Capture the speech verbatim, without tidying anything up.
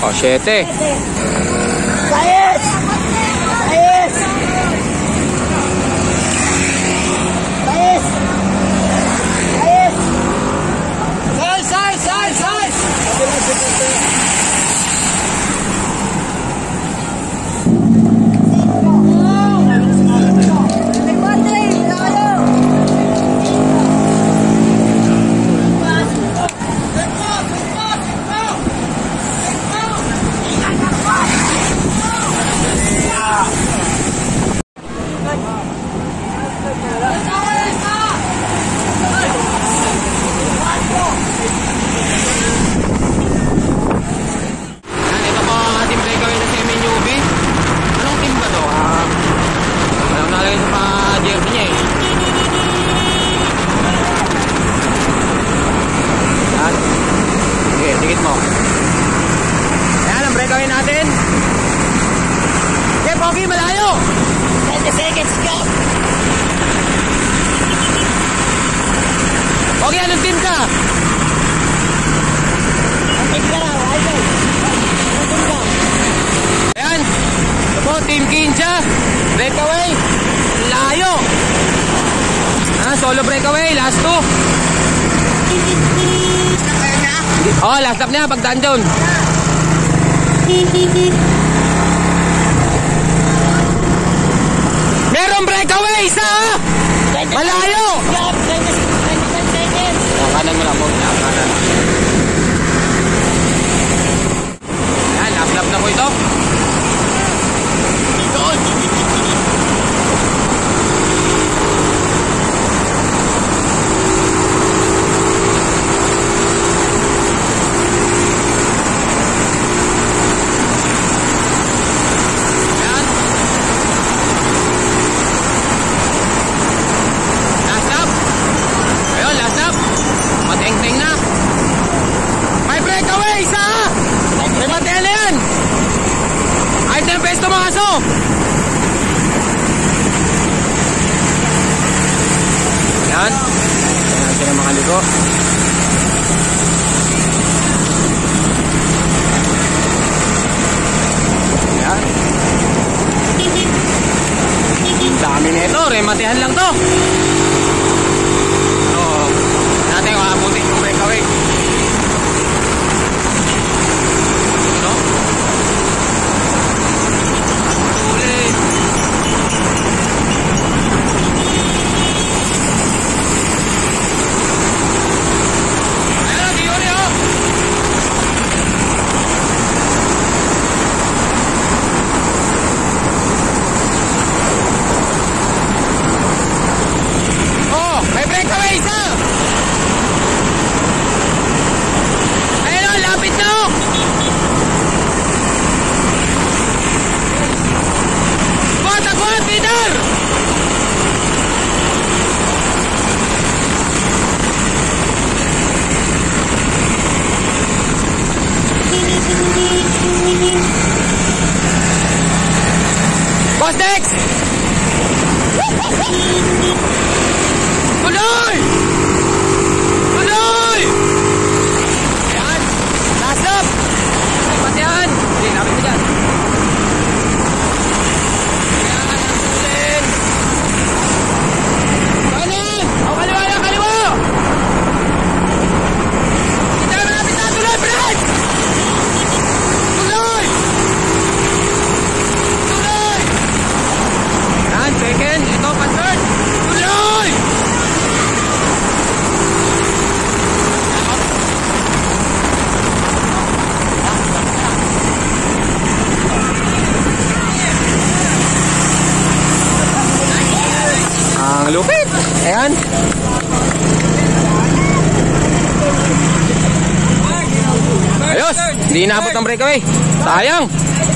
Oh, siyete. Sayes! Sayes! Sayes! Sayes! Sayes! Sayes! Sayes! Sayes! Okay, anong team ka? Ang team ka lang, idol. Ang team ka. Ayan. Ito po, Team Kincha. Breakaway. Layo. Ah, solo breakaway. Last two. Oh, last lap niya. Pagdaan doon. Merong breakaway. Isa. Malayo. Kanan mo lang po. Kanan. Yan, last lap na po ito. Yan. Yan natin ang makaliko. Yan. Dami na ito. Rematihan lang to. So, natin yung abutin yung breakaway. No? Ulit. Boss Dex! Tuloy! Tuloy! Yan! Last up! Pati yan! Hindi, lapit ko dyan. Yan, ang tulin! Kanin! O, kaliwa na, kaliwa! Hindi na malapit na! Tuloy, Brad! Tuloy! Tuloy! Yan, second. Ito, pan-third. Tuloy! Ang lupit. Ayan. Ayos. Hindi inaabot ng breakaway. Sayang.